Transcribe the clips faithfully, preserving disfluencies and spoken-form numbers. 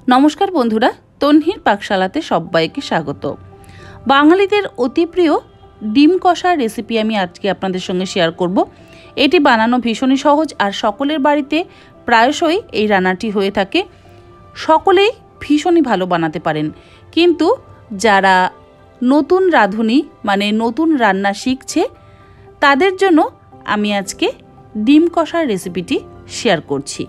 নমস্কার বন্ধুরা, তন্হির পাকশালাতে সবাইকে স্বাগত। বাঙালিদের অতি প্রিয় ডিম কষার রেসিপি আমি আজকে আপনাদের সঙ্গে শেয়ার করব। এটি বানানো ভীষণই সহজ আর সকলের বাড়িতে প্রায়শই এই রান্নাটি হয়ে থাকে। সকলেই ভীষণই ভালো বানাতে পারেন, কিন্তু যারা নতুন রাঁধুনি মানে নতুন রান্না শিখছে তাদের জন্য আমি আজকে ডিম কষার রেসিপিটি শেয়ার করছি।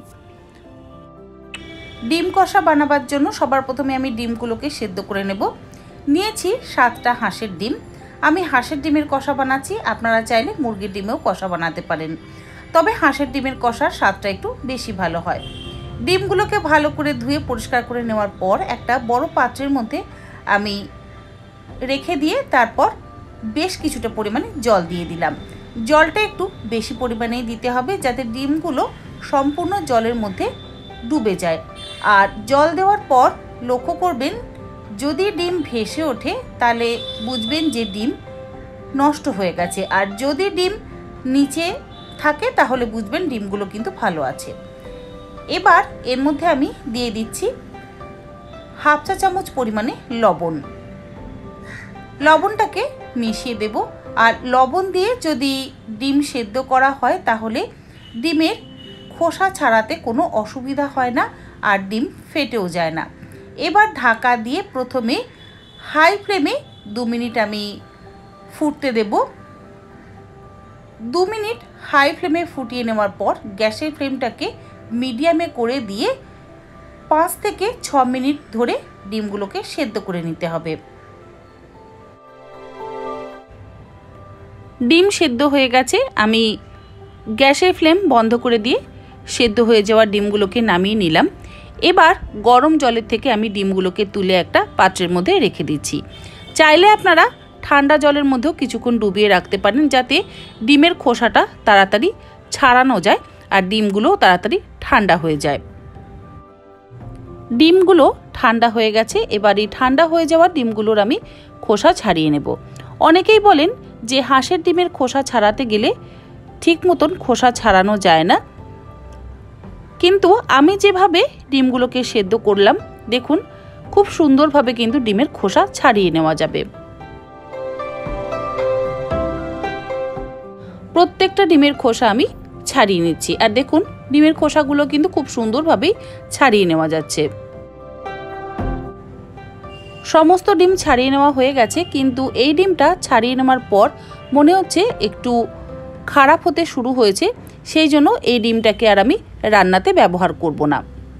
ডিম কষা বানাবার জন্য সবার প্রথমে আমি ডিমগুলোকে সেদ্ধ করে নেব। নিয়েছি সাতটা হাঁসের ডিম। আমি হাঁসের ডিমের কষা বানাচ্ছি, আপনারা চাইলে মুরগির ডিমেও কষা বানাতে পারেন, তবে হাঁসের ডিমের কষার স্বাদটা একটু বেশি ভালো হয়। ডিমগুলোকে ভালো করে ধুয়ে পরিষ্কার করে নেওয়ার পর একটা বড় পাত্রের মধ্যে আমি রেখে দিয়ে তারপর বেশ কিছুটা পরিমাণে জল দিয়ে দিলাম। জলটা একটু বেশি পরিমাণেই দিতে হবে যাতে ডিমগুলো সম্পূর্ণ জলের মধ্যে ডুবে যায়। আর জল দেওয়ার পর লক্ষ্য করবেন, যদি ডিম ভেসে ওঠে তাহলে বুঝবেন যে ডিম নষ্ট হয়ে গেছে, আর যদি ডিম নিচে থাকে তাহলে বুঝবেন ডিমগুলো কিন্তু ভালো আছে। এবার এর মধ্যে আমি দিয়ে দিচ্ছি হাফ চা চামচ পরিমাণে লবণ। লবণটাকে মিশিয়ে দেব। আর লবণ দিয়ে যদি ডিম সেদ্ধ করা হয় তাহলে ডিমের খোসা ছাড়াতে কোনো অসুবিধা হয় না আর ডিম ফেটেও যায় না। এবার ঢাকা দিয়ে প্রথমে হাই ফ্লেমে দু মিনিট আমি ফুটতে দেব। দু মিনিট হাই ফ্লেমে ফুটিয়ে নেওয়ার পর গ্যাসের ফ্লেমটাকে মিডিয়ামে করে দিয়ে পাঁচ থেকে ছ মিনিট ধরে ডিমগুলোকে সেদ্ধ করে নিতে হবে। ডিম সেদ্ধ হয়ে গেছে, আমি গ্যাসের ফ্লেম বন্ধ করে দিয়ে সেদ্ধ হয়ে যাওয়া ডিমগুলোকে নামিয়ে নিলাম। এবার গরম জলের থেকে আমি ডিমগুলোকে তুলে একটা পাত্রের মধ্যে রেখে দিচ্ছি। চাইলে আপনারা ঠান্ডা জলের মধ্যেও কিছুক্ষণ ডুবিয়ে রাখতে পারেন যাতে ডিমের খোসাটা তাড়াতাড়ি ছাড়ানো যায় আর ডিমগুলো তাড়াতাড়ি ঠান্ডা হয়ে যায়। ডিমগুলো ঠান্ডা হয়ে গেছে, এবার এই ঠান্ডা হয়ে যাওয়া ডিমগুলোর আমি খোসা ছাড়িয়ে নেব। অনেকেই বলেন যে হাঁসের ডিমের খোসা ছাড়াতে গেলে ঠিক মতন খোসা ছাড়ানো যায় না, কিন্তু আমি যেভাবে ডিমগুলোকে সেদ্ধ করলাম দেখুন খুব সুন্দরভাবে কিন্তু ডিমের খোসা ছাড়িয়ে নেওয়া যাবে। প্রত্যেকটা ডিমের খোসা আমি ছাড়িয়ে নিচ্ছি, আর দেখুন ডিমের খোসাগুলো কিন্তু খুব সুন্দরভাবেই ছাড়িয়ে নেওয়া যাচ্ছে। সমস্ত ডিম ছাড়িয়ে নেওয়া হয়ে গেছে, কিন্তু এই ডিমটা ছাড়িয়ে নেওয়ার পর মনে হচ্ছে একটু খারাপ হতে শুরু হয়েছে, সেই জন্য এই ডিমটাকে আর আমি রান্নাতে ব্যবহার করব না।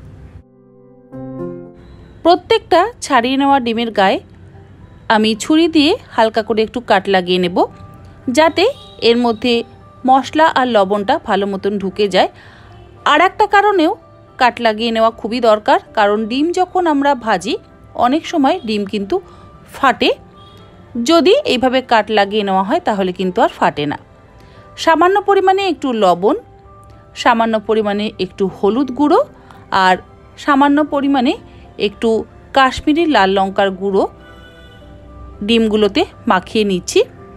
প্রত্যেকটা ছাড়িয়ে নেওয়া ডিমের গায়ে আমি ছুরি দিয়ে হালকা করে একটু কাট লাগিয়ে নেব যাতে এর মধ্যে মশলা আর লবণটা ভালো মতন ঢুকে যায়। আর একটা কারণেও কাট লাগিয়ে নেওয়া খুবই দরকার, কারণ ডিম যখন আমরা ভাজি অনেক সময় ডিম কিন্তু ফাটে। যদি এইভাবে কাট লাগিয়ে নেওয়া হয় তাহলে কিন্তু আর ফাটে না। সামান্য পরিমাণে একটু লবণ, সামান্য পরিমাণে একটু হলুদ গুঁড়ো আর সামান্য পরিমাণে একটু কাশ্মীরি লাল লঙ্কার গুঁড়ো ডিমগুলোতে মাখিয়ে নিচ্ছি।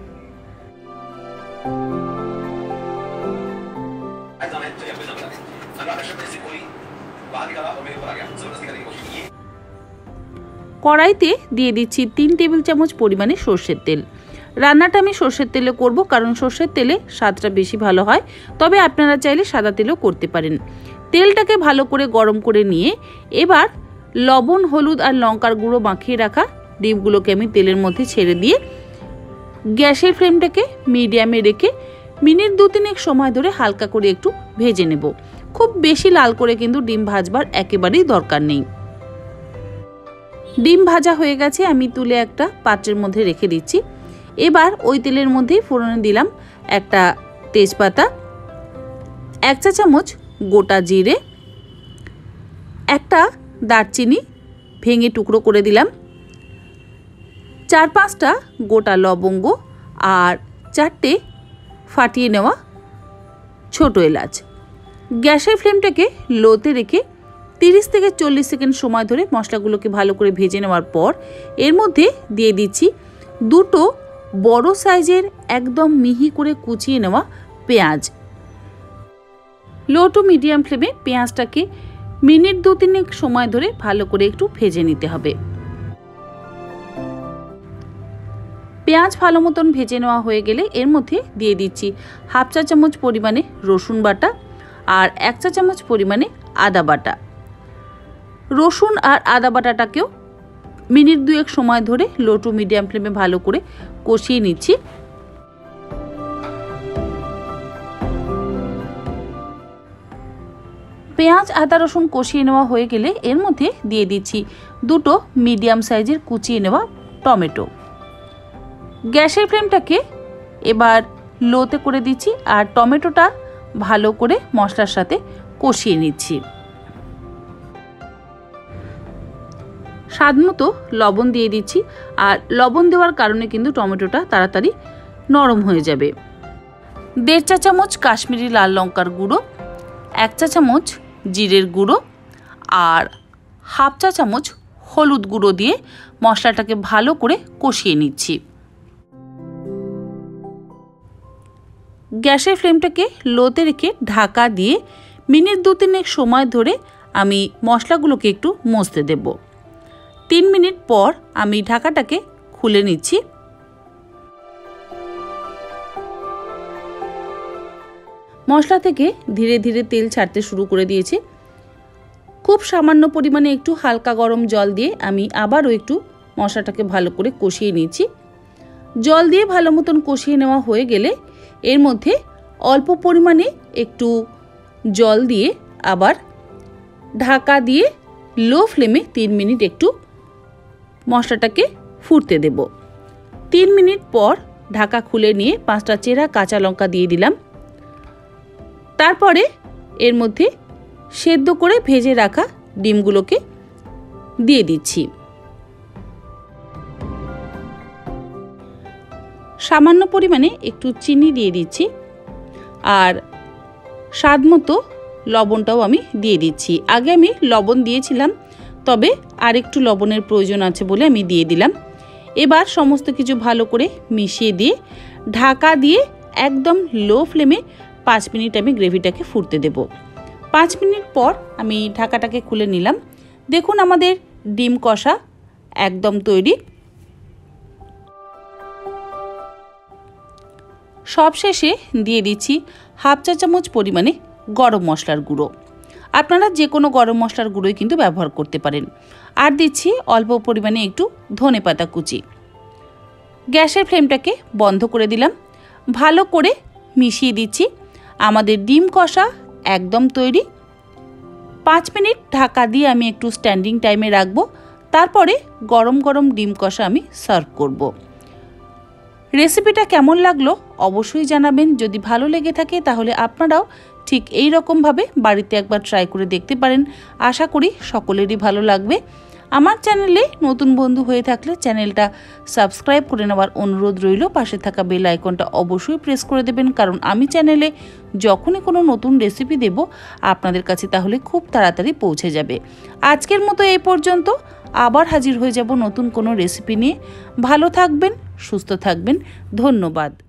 কড়াইতে দিয়ে দিচ্ছি তিন টেবিল চামচ পরিমাণে সর্ষের তেল। রান্নাটা আমি সর্ষের তেলে করব, কারণ সর্ষের তেলে স্বাদটা বেশি ভালো হয়, তবে আপনারা চাইলে সাদা তেলেও করতে পারেন। তেলটাকে ভালো করে গরম করে নিয়ে এবার লবণ, হলুদ আর লঙ্কার গুঁড়ো মাখিয়ে রাখা ডিমগুলোকে আমি তেলের মধ্যে ছেড়ে দিয়ে গ্যাসের ফ্লেমটাকে মিডিয়ামে রেখে মিনিট দু তিনেক সময় ধরে হালকা করে একটু ভেজে নেব। খুব বেশি লাল করে কিন্তু ডিম ভাজবার একেবারেই দরকার নেই। ডিম ভাজা হয়ে গেছে, আমি তুলে একটা পাত্রের মধ্যে রেখে দিচ্ছি। এবার ওই তেলের মধ্যেই ফোড়নে দিলাম একটা তেজপাতা, এক চা চামচ গোটা জিরে, একটা দারচিনি ভেঙে টুকরো করে দিলাম, চার পাঁচটা গোটা লবঙ্গ আর চারটে ফাটিয়ে নেওয়া ছোট এলাচ। গ্যাসের ফ্লেমটাকে লোতে রেখে তিরিশ থেকে চল্লিশ সেকেন্ড সময় ধরে মশলাগুলোকে ভালো করে ভেজে নেওয়ার পর এর মধ্যে দিয়ে দিচ্ছি দুটো বড় সাইজের একদম মিহি করে কুচিয়ে নেওয়া পেঁয়াজ। লো টু মিডিয়াম ফ্লেমে পেঁয়াজটাকে মিনিট দু তিনেক সময় ধরে ভালো করে একটু ভেজে নিতে হবে। পেঁয়াজ ভালো মতন ভেজে নেওয়া হয়ে গেলে এর মধ্যে দিয়ে দিচ্ছি হাফ চা চামচ পরিমাণে রসুন বাটা আর এক চা চামচ পরিমাণে আদা বাটা। রসুন আর আদা বাটাটাকেও মিনিট দুয়েক সময় ধরে লো টু মিডিয়াম ফ্লেমে ভালো করে কষিয়ে নিচ্ছি। পেঁয়াজ আদা রসুন কষিয়ে নেওয়া হয়ে গেলে এর মধ্যে দিয়ে দিচ্ছি দুটো মিডিয়াম সাইজের কুচিয়ে নেওয়া টমেটো। গ্যাসের ফ্লেমটাকে এবার লোতে করে দিচ্ছি আর টমেটোটা ভালো করে মশলার সাথে কষিয়ে নিচ্ছি। স্বাদমতো লবণ দিয়ে দিচ্ছি আর লবণ দেওয়ার কারণে কিন্তু টমেটোটা তাড়াতাড়ি নরম হয়ে যাবে। দেড় চা চামচ কাশ্মীরি লাল লঙ্কার গুঁড়ো, এক চা চামচ জিরের গুঁড়ো আর হাফ চা চামচ হলুদ গুঁড়ো দিয়ে মশলাটাকে ভালো করে কষিয়ে নিচ্ছি। গ্যাসের ফ্লেমটাকে লোতে রেখে ঢাকা দিয়ে মিনিট দু তিনেক সময় ধরে আমি মশলাগুলোকে একটু মজতে দেব। তিন মিনিট পর আমি ঢাকাটাকে খুলে নিচ্ছি। মশলা থেকে ধীরে ধীরে তেল ছাড়তে শুরু করে দিয়েছে। খুব সামান্য পরিমাণে একটু হালকা গরম জল দিয়ে আমি আবারও একটু মশলাটাকে ভালো করে কষিয়ে নিচ্ছি। জল দিয়ে ভালো মতন কষিয়ে নেওয়া হয়ে গেলে এর মধ্যে অল্প পরিমাণে একটু জল দিয়ে আবার ঢাকা দিয়ে লো ফ্লেমে তিন মিনিট একটু মশলাটাকে ফুটতে দেব। তিন মিনিট পর ঢাকা খুলে নিয়ে পাঁচটা চেরা কাঁচা লঙ্কা দিয়ে দিলাম। তারপরে এর মধ্যে সেদ্ধ করে ভেজে রাখা ডিমগুলোকে দিয়ে দিচ্ছি। সামান্য পরিমাণে একটু চিনি দিয়ে দিচ্ছি আর স্বাদ মতো লবণটাও আমি দিয়ে দিচ্ছি। আগে আমি লবণ দিয়েছিলাম, তবে আর একটু লবণের প্রয়োজন আছে বলে আমি দিয়ে দিলাম। এবার সমস্ত কিছু ভালো করে মিশিয়ে দিয়ে ঢাকা দিয়ে একদম লো ফ্লেমে পাঁচ মিনিট আমি গ্রেভিটাকে ফুটতে দেব। পাঁচ মিনিট পর আমি ঢাকাটাকে খুলে নিলাম। দেখুন আমাদের ডিম কষা একদম তৈরি। সবশেষে দিয়ে দিচ্ছি হাফ চা চামচ পরিমাণে গরম মশলার গুঁড়ো। আপনারা যে কোনো গরম মশলার গুঁড়োই কিন্তু ব্যবহার করতে পারেন। আর দিচ্ছি অল্প পরিমাণে একটু ধনেপাতা কুচি। গ্যাসের ফ্লেমটাকে বন্ধ করে দিলাম। ভালো করে মিশিয়ে দিচ্ছি। আমাদের ডিম কষা একদম তৈরি। পাঁচ মিনিট ঢাকা দিয়ে আমি একটু স্ট্যান্ডিং টাইমে রাখবো। তারপরে গরম গরম ডিম কষা আমি সার্ভ করব। রেসিপিটা কেমন লাগলো অবশ্যই জানাবেন। যদি ভালো লেগে থাকে তাহলে আপনারাও ঠিক এই রকমভাবে বাড়িতে একবার ট্রাই করে দেখতে পারেন। আশা করি সকলেরই ভালো লাগবে। আমার চ্যানেলে নতুন বন্ধু হয়ে থাকলে চ্যানেলটা সাবস্ক্রাইব করে নেওয়ার অনুরোধ রইল। পাশে থাকা বেল আইকনটা অবশ্যই প্রেস করে দেবেন, কারণ আমি চ্যানেলে যখনই কোনো নতুন রেসিপি দেব আপনাদের কাছে তাহলে খুব তাড়াতাড়ি পৌঁছে যাবে। আজকের মতো এই পর্যন্ত। আবার হাজির হয়ে যাব নতুন কোনো রেসিপি নিয়ে। ভালো থাকবেন, সুস্থ থাকবেন। ধন্যবাদ।